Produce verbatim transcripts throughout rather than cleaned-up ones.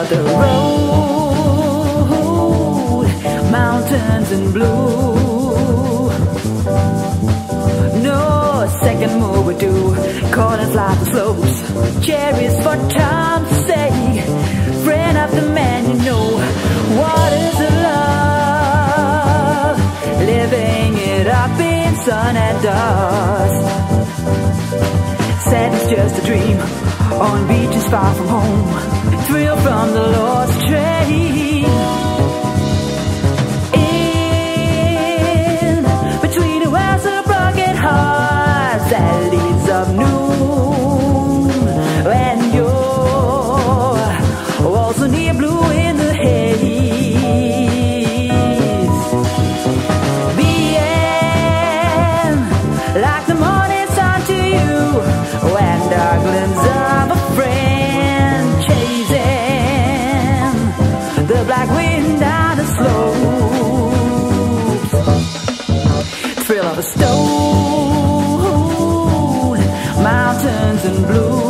of the road, mountains in blue. No second move would do, corners like the slopes, cherries for time's sake. Friend of the man you know, what is love? Living it up in sun and dust. Sadness just a dream, on beaches far from home, thrill from the lost train. In between the wells of broken hearts that leads up noon, and you're also near blue in the haze. The end, like the morning sun to you, when dark glimpse of a friend chasing the black wind down the slopes. Thrill of a stone, mountains in blue.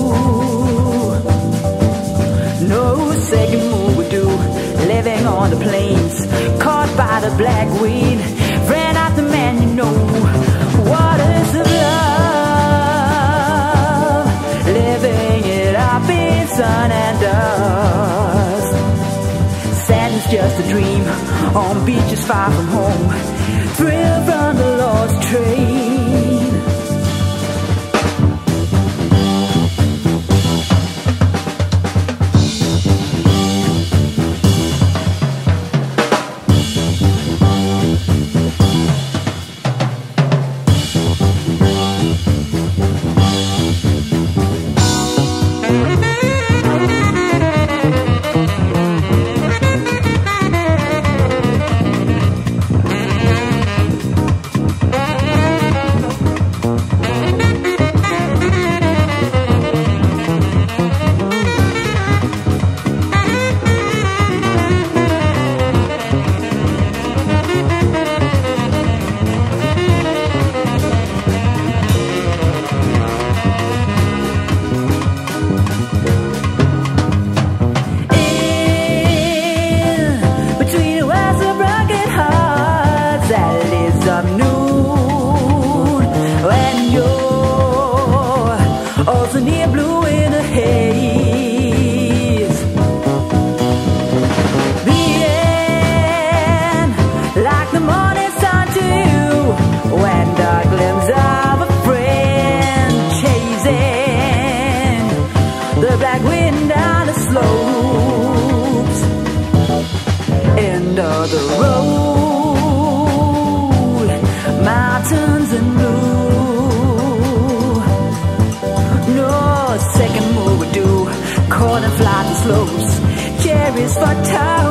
No second move would do, living on the plains, caught by the black wind. Ran out the man you know, what is love? Living it up in sun and dust. Sadness just a dream, on beaches far from home, thrill from the lost train. Second move would do, corner fly the slopes, cherries for time.